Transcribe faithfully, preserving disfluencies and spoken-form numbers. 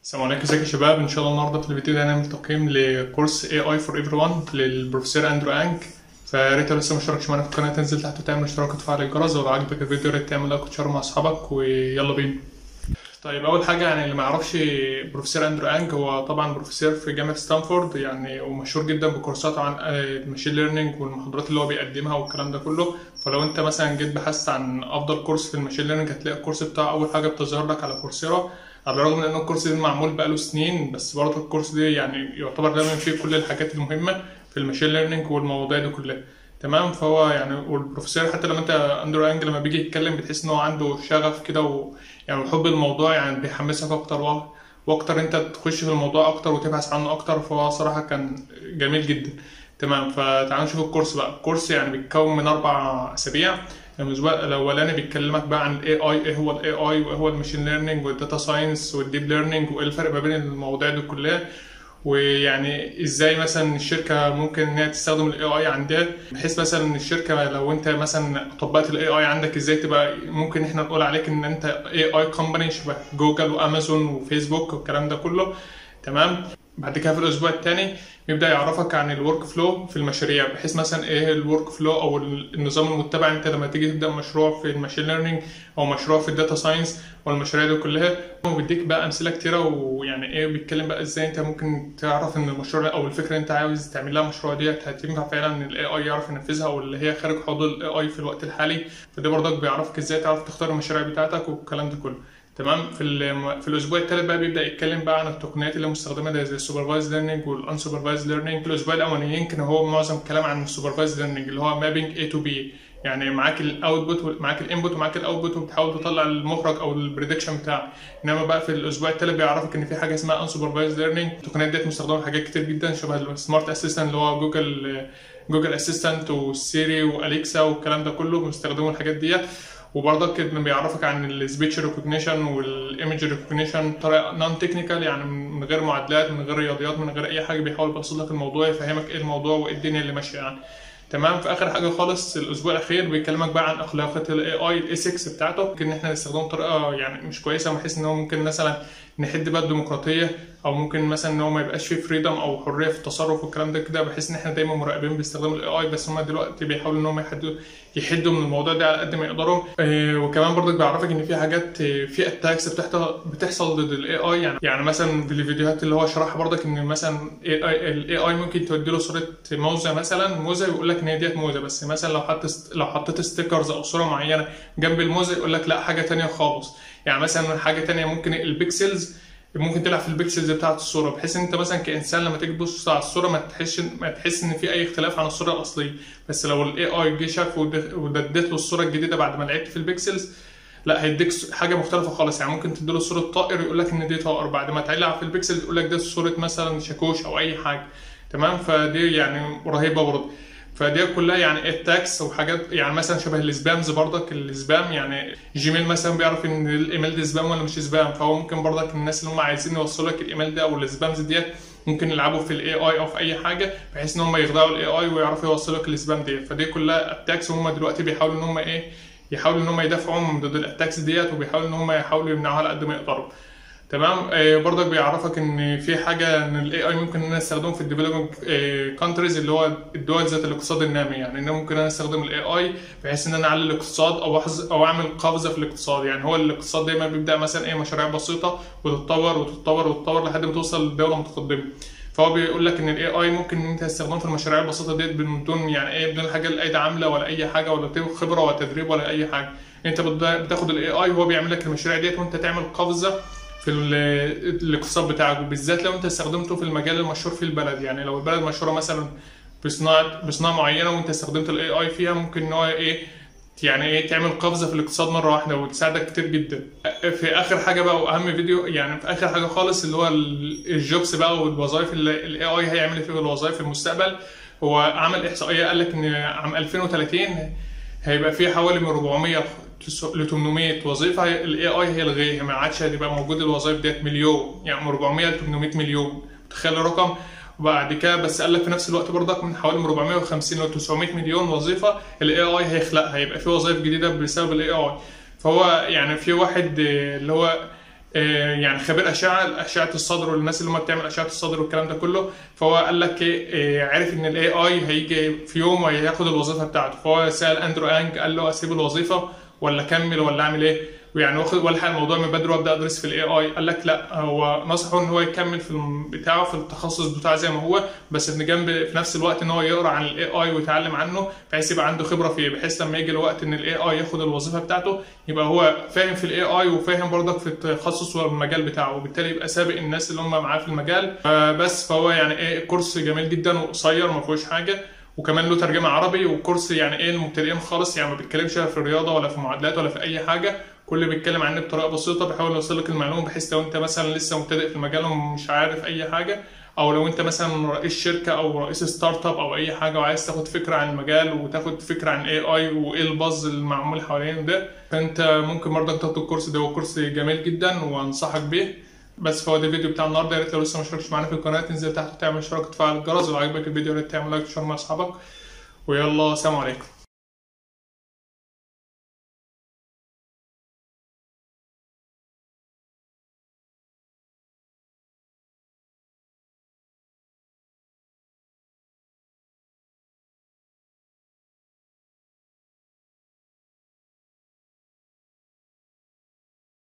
السلام عليكم، ازيك يا شباب؟ ان شاء الله النهارده في الفيديو ده هنعمل تقييم لكورس اي اي فور ايفري ون للبروفيسور اندرو انك. فيا ريت لو لسه ما اشتركتش معانا في القناه تنزل تحت وتعمل اشتراك وتفعل الجرس، ولو عجبك الفيديو يا ريت تعمل لايك وتشير مع اصحابك، ويلا بينا. طيب اول حاجه يعني اللي ما يعرفش بروفيسور اندرو انج، هو طبعا بروفيسور في جامعه ستانفورد يعني، ومشهور جدا بكورساته عن الماشين ليرنينج والمحاضرات اللي هو بيقدمها والكلام ده كله. فلو انت مثلا جيت بحثت عن افضل كورس في الماشين ليرنينج هتلاقي الكورس بتاعه اول حاجه بتظهر لك على كورسيرا، على الرغم من ان الكورس ده معمول بقاله سنين، بس برضه الكورس ده يعني يعتبر دايما فيه كل الحاجات المهمه في الماشين ليرنينج والمواضيع دي كلها. تمام. فهو يعني والبروفيسور حتى لما انت اندرو انج لما بيجي يتكلم بتحس ان هو عنده شغف كده و يعني حب الموضوع، يعني بيحمسك اكتر و... واكتر انت تخش في الموضوع اكتر وتبحث عنه اكتر. فهو صراحه كان جميل جدا. تمام. فتعالوا نشوف الكورس بقى. الكورس يعني بيتكون من اربع اسابيع. الاسبوع الاولاني بيكلمك بقى عن الاي اي، ايه هو الاي اي وايه هو الماشين ليرنينج والداتا ساينس والديب ليرنينج، وايه الفرق ما بين المواضيع دي كلها، ويعني ازاي مثلا الشركه ممكن انها تستخدم الاي اي عندها، بحيث مثلا الشركه لو انت مثلا طبقت الاي اي عندك ازاي تبقى ممكن احنا نقول عليك ان انت اي اي كومباني شبه جوجل وامازون وفيسبوك والكلام ده كله. تمام. بعد كده في الاسبوع الثاني بيبدا يعرفك عن الورك فلو في المشاريع، بحيث مثلا ايه الورك فلو او النظام المتبع انت لما تيجي تبدا مشروع في الماشين ليرنينج او مشروع في الداتا ساينس والمشاريع دي كلها. وبيديك بقى امثله كتيره، ويعني ايه بيتكلم بقى ازاي انت ممكن تعرف ان المشروع او الفكره اللي انت عاوز تعمل لها مشروع ديت هتنفع فعلا ان الاي اي يعرف ينفذها، واللي هي خارج حدود الاي اي في الوقت الحالي. فده برضك بيعرفك ازاي تعرف تختار المشاريع بتاعتك والكلام ده كله. تمام. في في الاسبوع الثالث بقى بيبدا يتكلم بقى عن التقنيات اللي مستخدمه زي السوبرفايز ليرنينج والانسوبرفايز ليرنينج. في الاسبوع الاولاني يمكن هو معظم الكلام عن السوبرفايز ليرنينج اللي هو مابينج اي تو بي، يعني معاك الاوتبوت معاك الانبوت ومعاك الاوتبوت وبتحاول تطلع المخرج او البريدكشن بتاعك. انما بقى في الاسبوع الثالث بيعرفك ان في حاجه اسمها انسوبرفايز ليرنينج. التقنيات ديت مستخدمه في حاجات كتير جدا شبه السمارت اسيستنت اللي هو جوجل جوجل اسيستنت والسيري واليكسا والكلام ده كله بيستخدموا الحاجات ديت. وبرضك بيعرفك عن السبيتش ريكوجنيشن والايمج ريكوجنيشن بطريقه نون تكنيكال، يعني من غير معادلات من غير رياضيات من غير اي حاجه، بيحاول يبسط لك الموضوع يفهمك ايه الموضوع وايه الدنيا اللي ماشيه يعني. تمام. في اخر حاجه خالص الاسبوع الاخير بيكلمك بقى عن اخلاقيات الاي اي الايثكس بتاعته، ممكن ان احنا نستخدمه بطريقه يعني مش كويسه، بحيث ان هو ممكن مثلا نحد بقى الديمقراطيه، او ممكن مثلا ان هو ما يبقاش فيه فريدم او حريه في التصرف والكلام ده كده، بحيث ان احنا دايما مراقبين باستخدام الاي اي. بس هم دلوقتي بيحاولوا ان هم يحدوا يحدوا من الموضوع ده على قد ما يقدروا. آه وكمان برضك بيعرفك ان في حاجات في اتاكس بتحصل ضد الاي اي، يعني يعني مثلا في الفيديوهات اللي هو شرحها برضك ان مثلا الاي اي ممكن تودي له صوره موزه، مثلا موزه ويقول لك ان هي ديت موزه، بس مثلا لو حطيت لو حطيت ستيكرز او صوره معينه جنب الموزه يقول لك لا حاجه ثانيه خالص. يعني مثلا حاجه ثانيه ممكن البيكسلز ممكن تلعب في البيكسلز بتاعه الصوره، بحيث ان انت مثلا كانسان لما تيجي تبص على الصوره ما تحسش ما تحس ان في اي اختلاف عن الصوره الاصليه. بس لو الاي اي جه شاف وددت له الصوره الجديده بعد ما لعبت في البيكسلز، لا هيديك حاجه مختلفه خالص. يعني ممكن تديله صوره طائر يقول لك ان دي طائر، بعد ما تلعب في البيكسلز يقول لك ده صوره مثلا شاكوش او اي حاجه. تمام. فدي يعني رهيبه برضه. فدي كلها يعني التاكس وحاجات، يعني مثلا شبه السبامز برضك. السبام يعني جيميل مثلا بيعرف ان الايميل ده سبام ولا مش سبام، فهو ممكن برضك الناس اللي هم عايزين يوصلوا لك الايميل ده او السبامز ديت ممكن يلعبوا في الاي اي او في اي حاجه بحيث ان هم يخدعوا الاي اي ويعرفوا يوصلوا لك السبام ديت. فدي كلها التاكس، وهم دلوقتي بيحاولوا ان هم ايه يحاولوا ان هم يدافعوا ضد الاتاكس ديت، وبيحاولوا ان هم يحاولوا يمنعوها على قد ما يقدروا. تمام. آه برضك بيعرفك ان في حاجه ان الاي اي ممكن ان انا استخدمه في الديفلوبينج كونتريز اللي هو الدول ذات الاقتصاد النامي، يعني ان ممكن انا استخدم الاي اي بحيث ان انا اعلي الاقتصاد او احز او اعمل قفزه في الاقتصاد. يعني هو الاقتصاد دايما بيبدا مثلا ايه مشاريع بسيطه وتتطور وتتطور وتتطور لحد ما توصل لدوله متقدمه. فهو بيقول لك ان الاي اي ممكن ان انت تستخدمه في المشاريع البسيطه ديت بدون يعني ايه بدون حاجه لايد عامله ولا اي حاجه ولا خبره ولا تدريب ولا اي حاجه. انت بتاخد الاي اي وهو بيعمل لك المشاريع ديت وانت تعمل قفزه في الاقتصاد بتاعك، وبالذات لو انت استخدمته في المجال المشهور في البلد. يعني لو البلد مشهوره مثلا بصناعه بصناعه معينه وانت استخدمت الاي اي فيها، ممكن ان هو ايه يعني ايه تعمل قفزه في الاقتصاد مره واحده وتساعدك كتير جدا. في اخر حاجه بقى واهم فيديو، يعني في اخر حاجه خالص اللي هو الجوبس بقى والوظائف اللي الاي اي هيعمل فيه الوظائف في المستقبل. هو عمل احصائيه قال لك ان عام ألفين وثلاثين هيبقى في حوالي من أربعمية ل ثمانمية وظيفه الاي اي هيلغيها، ما عادش هتبقى موجود الوظائف ديت مليون، يعني من أربعمية ل ثمانمية مليون، متخيل الرقم؟ وبعد كده بس قال لك في نفس الوقت برضك من حوالي من أربعمية وخمسين ل تسعمية مليون وظيفه الاي اي هيخلقها، هيبقى في وظائف جديده بسبب الاي اي. فهو يعني في واحد اللي هو يعني خبير اشعه اشعه الصدر والناس اللي هم بتعمل اشعه الصدر والكلام ده كله. فهو قال لك ايه، عرف ان الاي اي هيجي في يوم وهياخد الوظيفه بتاعته. فهو سال اندرو انج قال له اسيب الوظيفه ولا اكمل ولا اعمل ايه، ويعني واخد والحق الموضوع من بدري وابدا ادرس في الاي اي. قال لك لا، هو نصحه ان هو يكمل في بتاعه في التخصص بتاعه زي ما هو، بس في جنب في نفس الوقت ان هو يقرا عن الاي اي ويتعلم عنه بحيث يبقى عنده خبره فيه، بحيث لما يجي الوقت ان الاي اي ياخد الوظيفه بتاعته يبقى هو فاهم في الاي اي وفاهم برضك في التخصص والمجال بتاعه، وبالتالي يبقى سابق الناس اللي هم معاه في المجال. بس فهو يعني ايه كورس جميل جدا وقصير ما فيهوش حاجه، وكمان له ترجمه عربي، وكورس يعني ايه المبتدئين خالص، يعني ما بيتكلمش في الرياضه ولا في معادلات ولا في اي حاجه، كل بيتكلم عنه بطريقه بسيطه، بيحاول يوصل لك المعلومه بحيث لو انت مثلا لسه مبتدئ في المجال ومش عارف اي حاجه، او لو انت مثلا رئيس شركه او رئيس ستارت اب او اي حاجه وعايز تاخد فكره عن المجال وتاخد فكره عن اي اي وايه الباز المعمول حوالينه ده، فانت ممكن برضك تاخد الكورس ده. هو كورس جميل جدا وانصحك بيه. بس فهو ده الفيديو بتاع النهارده. يا ريت لو لسه ما اشتركتش معانا في القناه تنزل تحت تعمل اشتراك وتفعل الجرس، ولو عجبك الفيديو يا ريت تعمل لايك وتشير مع اصحابك. ويلا سلام عليكم.